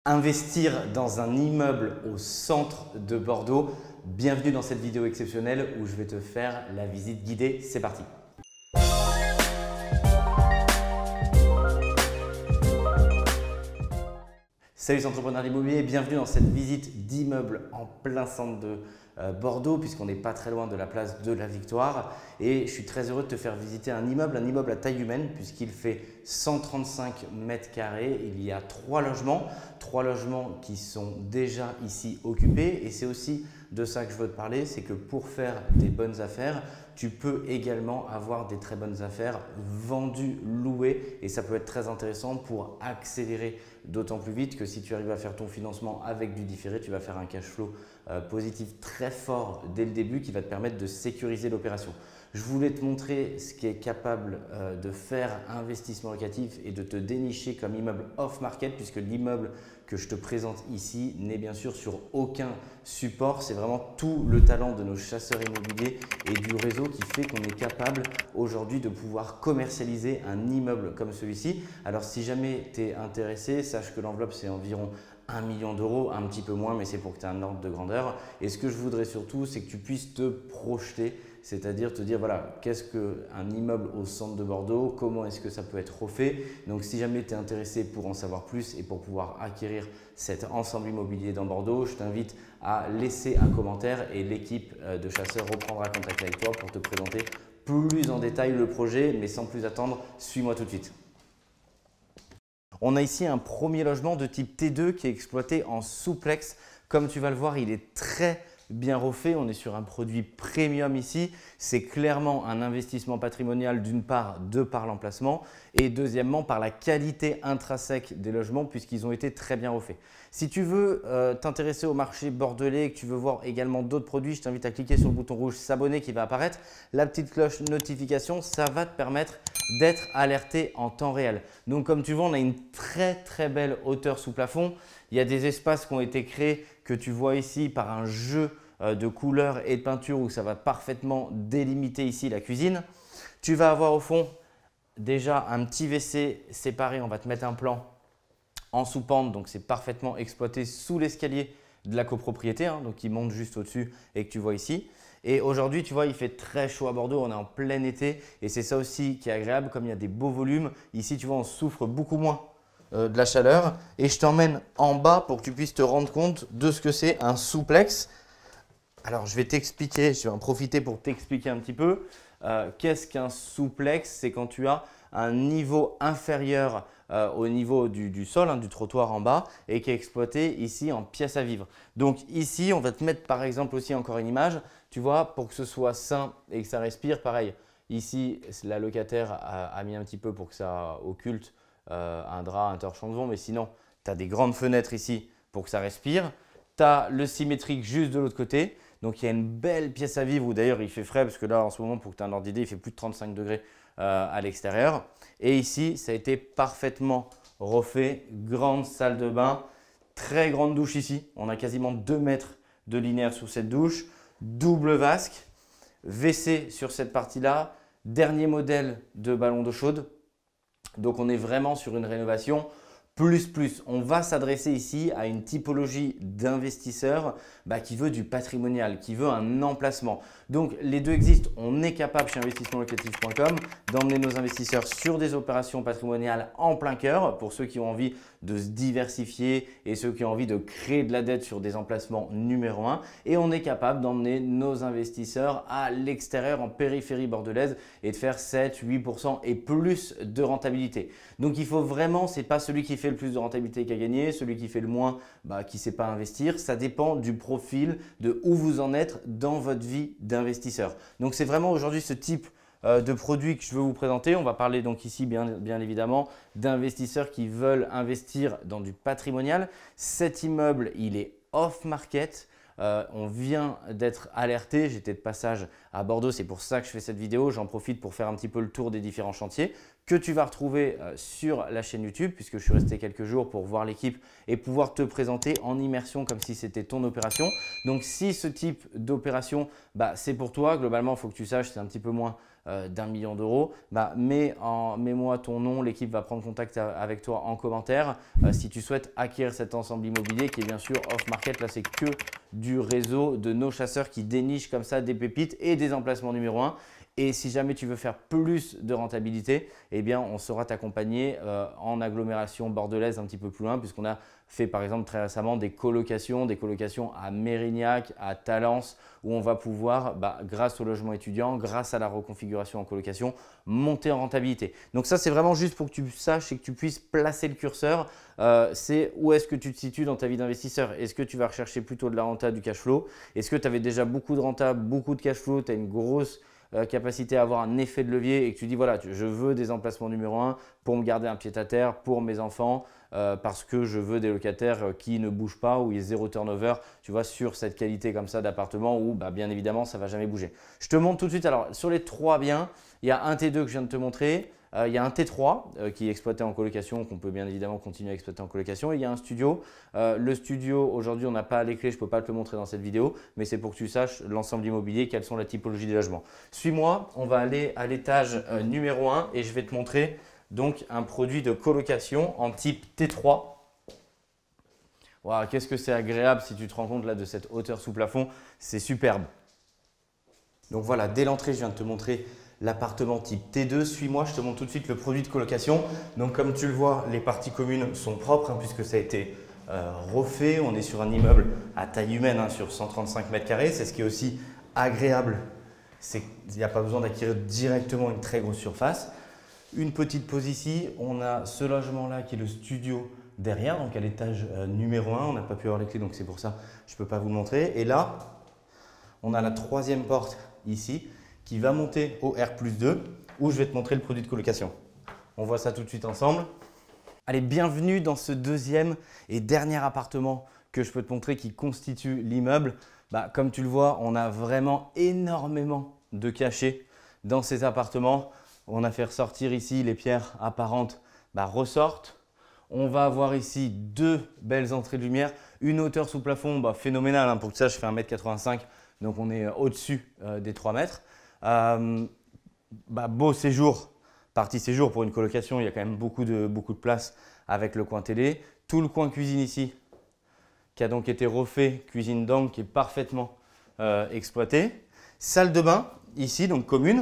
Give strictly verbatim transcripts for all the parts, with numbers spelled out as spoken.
Investir dans un immeuble au centre de Bordeaux. Bienvenue dans cette vidéo exceptionnelle où je vais te faire la visite guidée. C'est parti! Salut entrepreneurs d'immobilier, bienvenue dans cette visite d'immeuble en plein centre de euh, Bordeaux puisqu'on n'est pas très loin de la place de la Victoire et je suis très heureux de te faire visiter un immeuble, un immeuble à taille humaine puisqu'il fait cent trente-cinq mètres carrés, il y a trois logements, trois logements qui sont déjà ici occupés et c'est aussi de ça que je veux te parler, c'est que pour faire des bonnes affaires, tu peux également avoir des très bonnes affaires vendues, louées et ça peut être très intéressant pour accélérer d'autant plus vite que si tu arrives à faire ton financement avec du différé, tu vas faire un cash flow euh, positif très fort dès le début qui va te permettre de sécuriser l'opération. Je voulais te montrer ce qui est capable euh, de faire investissement locatif et de te dénicher comme immeuble off-market puisque l'immeuble que je te présente ici n'est bien sûr sur aucun support. C'est vraiment tout le talent de nos chasseurs immobiliers et du réseau qui fait qu'on est capable aujourd'hui de pouvoir commercialiser un immeuble comme celui-ci. Alors si jamais tu es intéressé, sache que l'enveloppe c'est environ un million d'euros, un petit peu moins, mais c'est pour que tu aies un ordre de grandeur. Et ce que je voudrais surtout, c'est que tu puisses te projeter, c'est-à-dire te dire voilà, qu'est-ce qu'un immeuble au centre de Bordeaux, comment est-ce que ça peut être refait. Donc si jamais tu es intéressé pour en savoir plus et pour pouvoir acquérir cet ensemble immobilier dans Bordeaux, je t'invite à laisser un commentaire et l'équipe de chasseurs reprendra contact avec toi pour te présenter plus en détail le projet, mais sans plus attendre, suis-moi tout de suite. On a ici un premier logement de type T deux qui est exploité en souplex. Comme tu vas le voir, il est très bien refait. On est sur un produit premium ici. C'est clairement un investissement patrimonial d'une part de par l'emplacement et deuxièmement par la qualité intrinsèque des logements puisqu'ils ont été très bien refaits. Si tu veux euh, t'intéresser au marché bordelais et que tu veux voir également d'autres produits, je t'invite à cliquer sur le bouton rouge s'abonner qui va apparaître. La petite cloche notification, ça va te permettre d'être alerté en temps réel. Donc comme tu vois, on a une très très belle hauteur sous plafond. Il y a des espaces qui ont été créés que tu vois ici par un jeu de couleurs et de peinture où ça va parfaitement délimiter ici la cuisine. Tu vas avoir au fond déjà un petit W C séparé. On va te mettre un plan en sous-pente, donc c'est parfaitement exploité sous l'escalier de la copropriété, hein, donc il monte juste au-dessus et que tu vois ici. Et aujourd'hui, tu vois, il fait très chaud à Bordeaux, on est en plein été et c'est ça aussi qui est agréable, comme il y a des beaux volumes. Ici, tu vois, on souffre beaucoup moins euh, de la chaleur et je t'emmène en bas pour que tu puisses te rendre compte de ce que c'est un souplex. Alors, je vais t'expliquer, je vais en profiter pour t'expliquer un petit peu. Euh, Qu'est-ce qu'un souplex? C'est quand tu as un niveau inférieur euh, au niveau du, du sol, hein, du trottoir en bas et qui est exploité ici en pièce à vivre. Donc ici, on va te mettre par exemple aussi encore une image, tu vois, pour que ce soit sain et que ça respire. Pareil, ici, la locataire a, a mis un petit peu pour que ça occulte euh, un drap, un torchon, mais sinon, tu as des grandes fenêtres ici pour que ça respire. Tu as le symétrique juste de l'autre côté. Donc, il y a une belle pièce à vivre où d'ailleurs il fait frais parce que là, en ce moment, pour que tu aies un ordre d'idée, il fait plus de trente-cinq degrés euh, à l'extérieur. Et ici, ça a été parfaitement refait. Grande salle de bain, très grande douche ici. On a quasiment deux mètres de linéaire sous cette douche. Double vasque, W C sur cette partie-là. Dernier modèle de ballon d'eau chaude. Donc, on est vraiment sur une rénovation plus plus. On va s'adresser ici à une typologie d'investisseur bah, qui veut du patrimonial, qui veut un emplacement. Donc les deux existent. On est capable chez investissement locatif point com d'emmener nos investisseurs sur des opérations patrimoniales en plein cœur pour ceux qui ont envie de se diversifier et ceux qui ont envie de créer de la dette sur des emplacements numéro un. Et on est capable d'emmener nos investisseurs à l'extérieur en périphérie bordelaise et de faire sept, huit pour cent et plus de rentabilité. Donc il faut vraiment, ce n'est pas celui qui fait le plus de rentabilité qui a gagné, celui qui fait le moins bah, qui ne sait pas investir. Ça dépend du profil, de où vous en êtes dans votre vie d'investisseur. Donc c'est vraiment aujourd'hui ce type euh, de produit que je veux vous présenter. On va parler donc ici bien, bien évidemment d'investisseurs qui veulent investir dans du patrimonial. Cet immeuble, il est off-market. euh, on vient d'être alerté. J'étais de passage à Bordeaux, c'est pour ça que je fais cette vidéo. J'en profite pour faire un petit peu le tour des différents chantiers que tu vas retrouver euh, sur la chaîne YouTube, puisque je suis resté quelques jours pour voir l'équipe et pouvoir te présenter en immersion comme si c'était ton opération. Donc si ce type d'opération, bah, c'est pour toi, globalement, il faut que tu saches, c'est un petit peu moins euh, d'un million d'euros, bah, mets en, mets-moi ton nom, l'équipe va prendre contact avec toi en commentaire euh, si tu souhaites acquérir cet ensemble immobilier qui est bien sûr off-market. Là, c'est que du réseau de nos chasseurs qui dénichent comme ça des pépites et des emplacements numéro un. Et si jamais tu veux faire plus de rentabilité, eh bien, on saura t'accompagner euh, en agglomération bordelaise un petit peu plus loin, puisqu'on a fait par exemple très récemment des colocations, des colocations à Mérignac, à Talence, où on va pouvoir, bah, grâce au logement étudiant, grâce à la reconfiguration en colocation, monter en rentabilité. Donc ça, c'est vraiment juste pour que tu saches et que tu puisses placer le curseur. Euh, c'est où est-ce que tu te situes dans ta vie d'investisseur. Est-ce que tu vas rechercher plutôt de la renta, du cash flow? Est-ce que tu avais déjà beaucoup de renta, beaucoup de cash flow, tu as une grosse Euh, capacité à avoir un effet de levier et que tu dis voilà, je veux des emplacements numéro un pour me garder un pied à terre pour mes enfants euh, parce que je veux des locataires qui ne bougent pas, où il y a zéro turnover, tu vois, sur cette qualité comme ça d'appartement où bah, bien évidemment ça ne va jamais bouger. Je te montre tout de suite. Alors sur les trois biens, il y a un T deux que je viens de te montrer. Euh, il y a un T trois euh, qui est exploité en colocation, qu'on peut bien évidemment continuer à exploiter en colocation. Et il y a un studio. Euh, le studio, aujourd'hui, on n'a pas les clés, je ne peux pas te le montrer dans cette vidéo, mais c'est pour que tu saches l'ensemble immobilier, quelles sont la typologie des logements. Suis-moi, on va aller à l'étage euh, numéro un et je vais te montrer donc un produit de colocation en type T trois. Wow, qu'est-ce que c'est agréable si tu te rends compte là de cette hauteur sous plafond, c'est superbe. Donc voilà, dès l'entrée, je viens de te montrer l'appartement type T deux. Suis-moi, je te montre tout de suite le produit de colocation. Donc comme tu le vois, les parties communes sont propres hein, puisque ça a été euh, refait. On est sur un immeuble à taille humaine hein, sur cent trente-cinq mètres carrés. C'est ce qui est aussi agréable, c'est qu'il n'y a pas besoin d'acquérir directement une très grosse surface. Une petite pause ici, on a ce logement-là qui est le studio derrière, donc à l'étage euh, numéro un. On n'a pas pu avoir les clés, donc c'est pour ça que je ne peux pas vous le montrer. Et là, on a la troisième porte ici qui va monter au R plus deux où je vais te montrer le produit de colocation. On voit ça tout de suite ensemble. Allez, bienvenue dans ce deuxième et dernier appartement que je peux te montrer qui constitue l'immeuble. Bah, comme tu le vois, on a vraiment énormément de cachets dans ces appartements. On a fait ressortir ici les pierres apparentes bah, ressortent. On va avoir ici deux belles entrées de lumière, une hauteur sous plafond bah, phénoménale. Hein, pour que ça, je fais un mètre quatre-vingt-cinq, donc on est au-dessus euh, des trois mètres. Euh, bah, beau séjour, partie séjour pour une colocation, il y a quand même beaucoup de, beaucoup de place avec le coin télé. Tout le coin cuisine ici qui a donc été refait, cuisine d'angle qui est parfaitement euh, exploitée. Salle de bain ici, donc commune.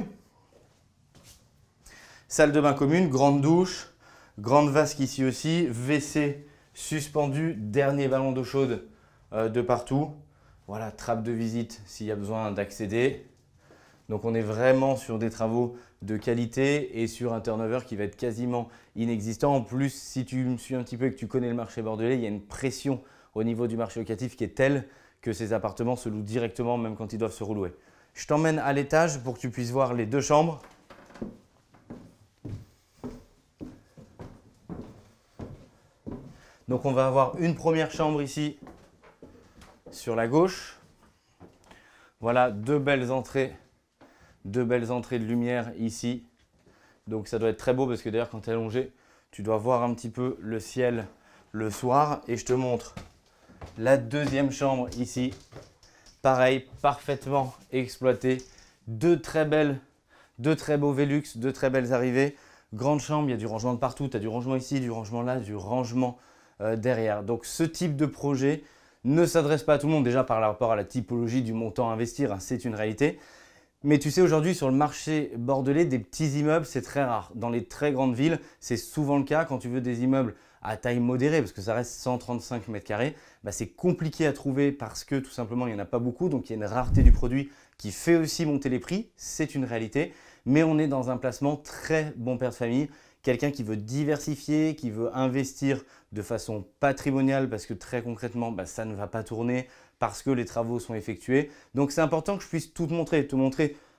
Salle de bain commune, grande douche, grande vasque ici aussi, W C suspendu, dernier ballon d'eau chaude euh, de partout. Voilà, trappe de visite s'il y a besoin d'accéder. Donc on est vraiment sur des travaux de qualité et sur un turnover qui va être quasiment inexistant. En plus, si tu me suis un petit peu et que tu connais le marché bordelais, il y a une pression au niveau du marché locatif qui est telle que ces appartements se louent directement même quand ils doivent se relouer. Je t'emmène à l'étage pour que tu puisses voir les deux chambres. Donc on va avoir une première chambre ici sur la gauche. Voilà deux belles entrées. Deux belles entrées de lumière ici. Donc ça doit être très beau parce que d'ailleurs quand tu es allongé, tu dois voir un petit peu le ciel le soir. Et je te montre la deuxième chambre ici. Pareil, parfaitement exploité. Deux très belles, deux très beaux Velux, deux très belles arrivées. Grande chambre, il y a du rangement de partout. Tu as du rangement ici, du rangement là, du rangement euh, derrière. Donc ce type de projet ne s'adresse pas à tout le monde déjà par rapport à la typologie du montant à investir. Hein, c'est une réalité. Mais tu sais, aujourd'hui, sur le marché bordelais, des petits immeubles, c'est très rare. Dans les très grandes villes, c'est souvent le cas. Quand tu veux des immeubles à taille modérée, parce que ça reste cent trente-cinq mètres carrés, bah c'est compliqué à trouver parce que tout simplement, il n'y en a pas beaucoup. Donc, il y a une rareté du produit qui fait aussi monter les prix. C'est une réalité. Mais on est dans un placement très bon père de famille. Quelqu'un qui veut diversifier, qui veut investir de façon patrimoniale parce que très concrètement, bah, ça ne va pas tourner parce que les travaux sont effectués. Donc, c'est important que je puisse tout te montrer, te montrer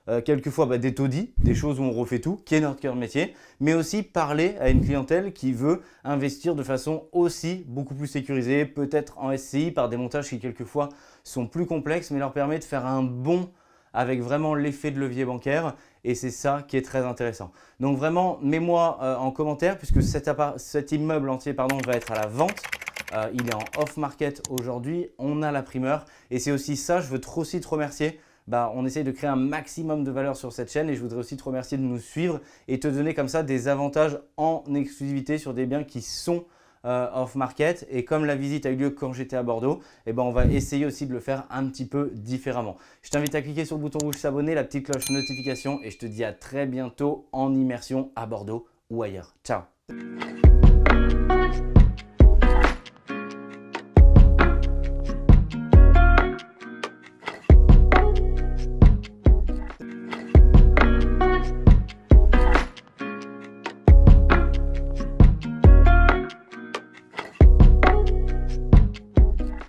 euh, quelquefois bah, des taudis, des choses où on refait tout, qui est notre cœur de métier, mais aussi parler à une clientèle qui veut investir de façon aussi beaucoup plus sécurisée, peut-être en S C I par des montages qui quelquefois sont plus complexes, mais leur permet de faire un bond avec vraiment l'effet de levier bancaire et c'est ça qui est très intéressant. Donc vraiment, mets-moi euh, en commentaire puisque cet, cet immeuble entier pardon, va être à la vente. Euh, il est en off-market aujourd'hui, on a la primeur et c'est aussi ça, je veux trop aussi te remercier. Bah, on essaye de créer un maximum de valeur sur cette chaîne et je voudrais aussi te remercier de nous suivre et te donner comme ça des avantages en exclusivité sur des biens qui sont Euh, off-market et comme la visite a eu lieu quand j'étais à Bordeaux, eh ben, on va essayer aussi de le faire un petit peu différemment. Je t'invite à cliquer sur le bouton rouge s'abonner, la petite cloche notification et je te dis à très bientôt en immersion à Bordeaux ou ailleurs. Ciao!